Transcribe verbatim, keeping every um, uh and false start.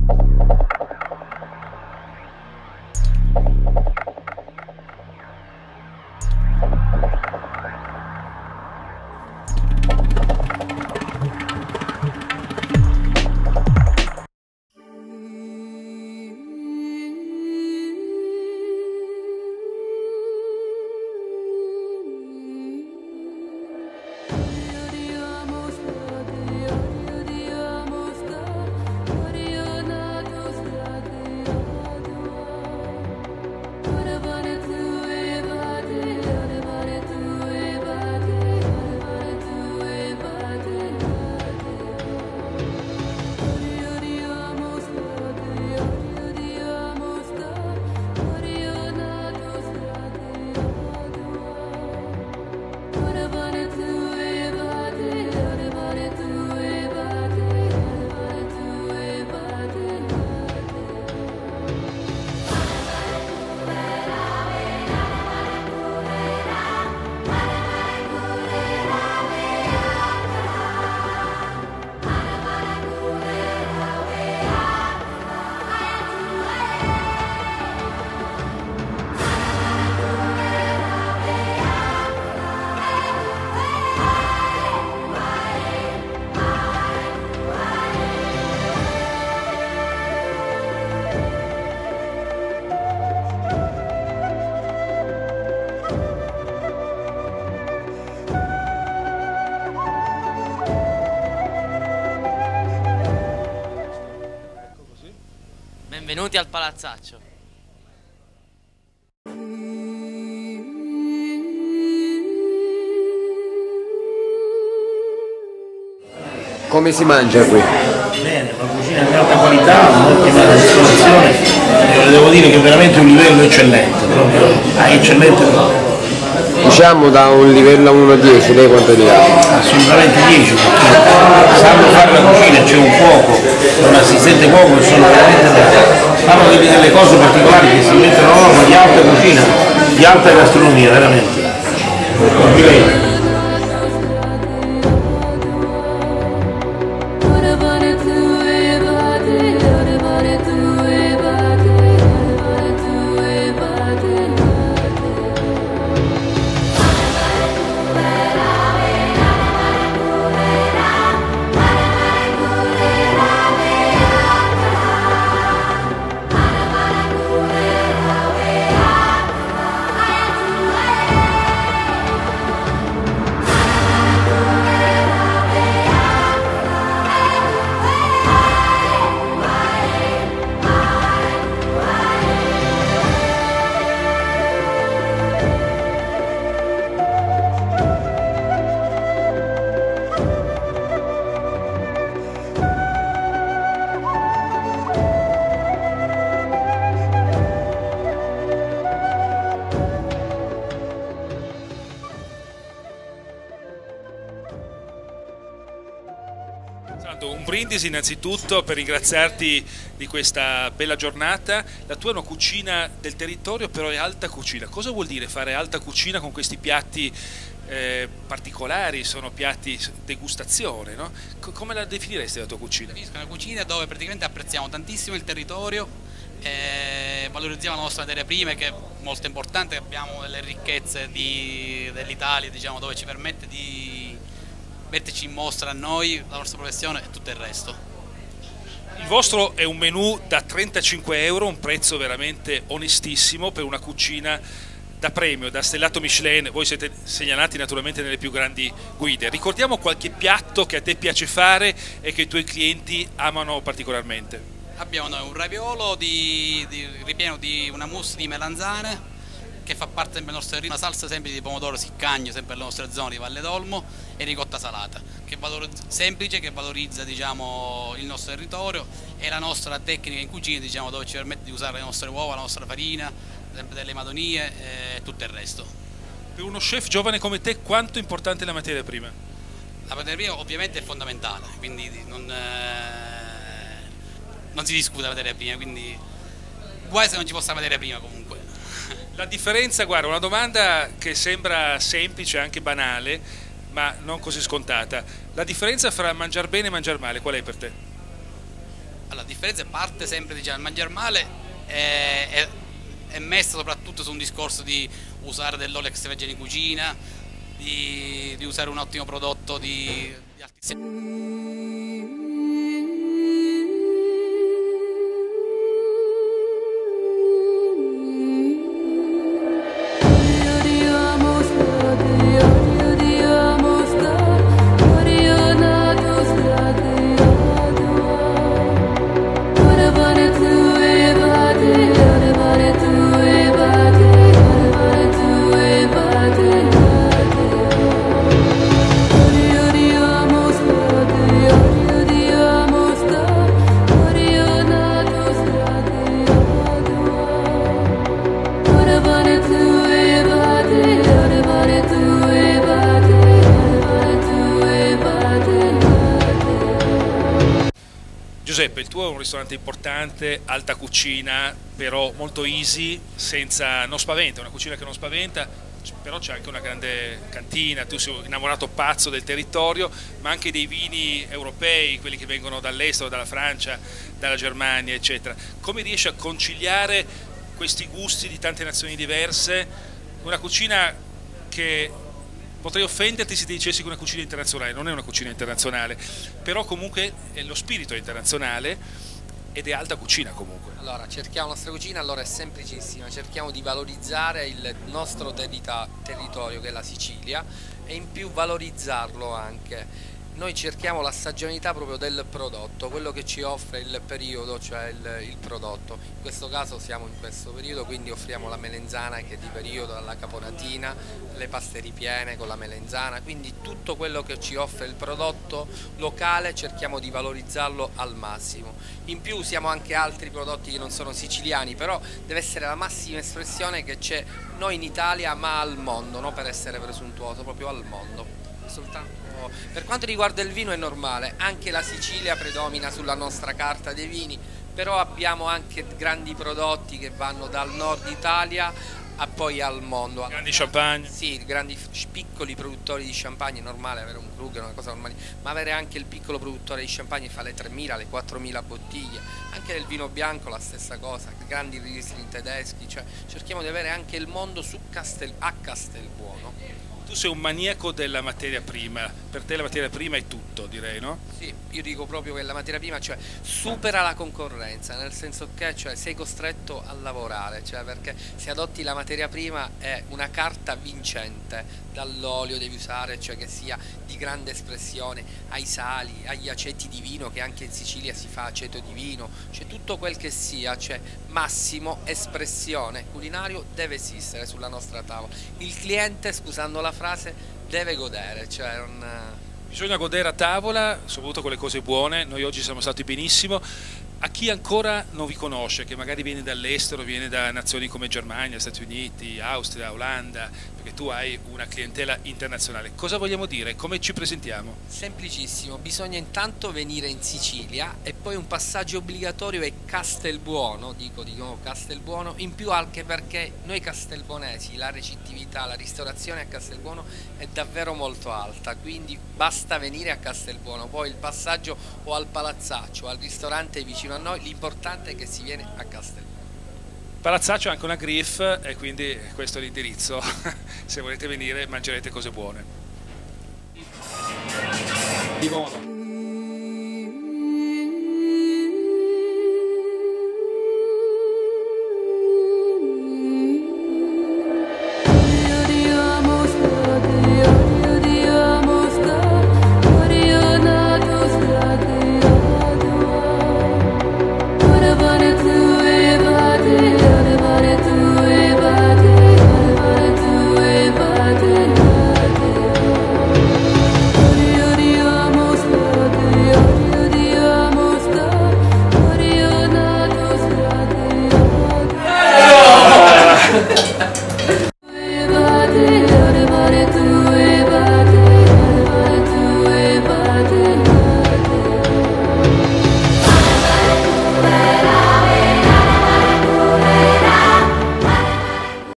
Benvenuti al palazzaccio. Come si mangia qui? Bene, una cucina di alta qualità, un'ottima destinazione, e devo dire che è veramente un livello eccellente, proprio ah, eccellente proprio. Diciamo da un livello uno a dieci, lei quanto dirà? Assolutamente dieci, perché sanno fare la cucina, c'è un cuoco, un assistente cuoco che sono veramente bravi, fanno delle cose particolari che si mettono a norma di alta cucina, di alta gastronomia, veramente. Complimenti. Un brindisi innanzitutto per ringraziarti di questa bella giornata. La tua è una cucina del territorio, però è alta cucina. Cosa vuol dire fare alta cucina con questi piatti eh, particolari? Sono piatti degustazione, no? Come la definiresti la tua cucina? È una cucina dove praticamente apprezziamo tantissimo il territorio, eh, valorizziamo la nostra materia prima, che è molto importante. Abbiamo delle ricchezze dell'Italia, diciamo, dove ci permette di metterci in mostra a noi, la nostra professione e tutto il resto. Il vostro è un menù da trentacinque euro, un prezzo veramente onestissimo per una cucina da premio, da stellato Michelin. Voi siete segnalati naturalmente nelle più grandi guide. Ricordiamo qualche piatto che a te piace fare e che i tuoi clienti amano particolarmente. Abbiamo noi un raviolo di, di, ripieno di una mousse di melanzane, che fa parte del nostro ritmo, una salsa semplice di pomodoro siccagno, sempre nelle nostre zone di Valle d'Olmo, e ricotta salata, che semplice, che valorizza, diciamo, il nostro territorio, e la nostra tecnica in cucina, diciamo, dove ci permette di usare le nostre uova, la nostra farina, sempre delle madonie e tutto il resto. Per uno chef giovane come te, quanto è importante la materia prima? La materia prima ovviamente è fondamentale, quindi non, eh, non si discute la materia prima, quindi guai se non ci fosse la materia prima comunque. La differenza, guarda, una domanda che sembra semplice, anche banale, ma non così scontata. La differenza fra mangiar bene e mangiar male, qual è per te? Allora, la differenza parte sempre, diciamo, il mangiare male è, è, è messo soprattutto su un discorso di usare dell'olio extravergine in cucina, di, di usare un ottimo prodotto di, di altissima... Giuseppe, il tuo è un ristorante importante, alta cucina, però molto easy, senza, non spaventa, una cucina che non spaventa, però c'è anche una grande cantina, tu sei innamorato pazzo del territorio, ma anche dei vini europei, quelli che vengono dall'estero, dalla Francia, dalla Germania, eccetera. Come riesci a conciliare questi gusti di tante nazioni diverse? Una cucina che... Potrei offenderti se ti dicessi che è una cucina internazionale, non è una cucina internazionale, però comunque lo spirito è internazionale ed è alta cucina comunque. Allora, cerchiamo la nostra cucina, allora è semplicissima, cerchiamo di valorizzare il nostro territorio che è la Sicilia e in più valorizzarlo anche. Noi cerchiamo la stagionalità proprio del prodotto, quello che ci offre il periodo, cioè il, il prodotto. In questo caso siamo in questo periodo, quindi offriamo la melenzana che è di periodo, la caponatina, le paste ripiene con la melenzana, quindi tutto quello che ci offre il prodotto locale cerchiamo di valorizzarlo al massimo. In più siamo anche altri prodotti che non sono siciliani, però deve essere la massima espressione che c'è noi in Italia ma al mondo, non per essere presuntuoso, proprio al mondo. Soltanto per quanto riguarda il vino è normale, anche la Sicilia predomina sulla nostra carta dei vini, però abbiamo anche grandi prodotti che vanno dal nord Italia a poi al mondo. Grandi champagne? Sì, grandi piccoli produttori di champagne, è normale avere un Krug, è una cosa normale, ma avere anche il piccolo produttore di champagne fa le tremila, le quattromila bottiglie, anche del vino bianco la stessa cosa, grandi Riesling tedeschi, cioè cerchiamo di avere anche il mondo su Castel, a Castelbuono. Tu sei un maniaco della materia prima, per te la materia prima è tutto, direi, no? Sì, io dico proprio che la materia prima, cioè, supera la concorrenza, nel senso che, cioè, sei costretto a lavorare, cioè, perché se adotti la materia prima è una carta vincente, dall'olio devi usare, cioè che sia di grande espressione, ai sali, agli aceti di vino, che anche in Sicilia si fa aceto di vino, cioè tutto quel che sia, cioè massimo espressione culinario deve esistere sulla nostra tavola. Il cliente, scusando la frase, deve godere, cioè non... Bisogna godere a tavola, soprattutto con le cose buone. Noi oggi siamo stati benissimo. A chi ancora non vi conosce, che magari viene dall'estero, viene da nazioni come Germania, Stati Uniti, Austria, Olanda, perché tu hai una clientela internazionale, cosa vogliamo dire? Come ci presentiamo? Semplicissimo, bisogna intanto venire in Sicilia e poi un passaggio obbligatorio è Castelbuono, dico di nuovo Castelbuono, in più anche perché noi castelbuonesi la recettività, la ristorazione a Castelbuono è davvero molto alta, quindi basta venire a Castelbuono, poi il passaggio o al palazzaccio o al ristorante vicino a noi, l'importante è che si viene a Castelbuono. Palazzaccio ha anche una griff e quindi questo è l'indirizzo, se volete venire mangerete cose buone. Di modo.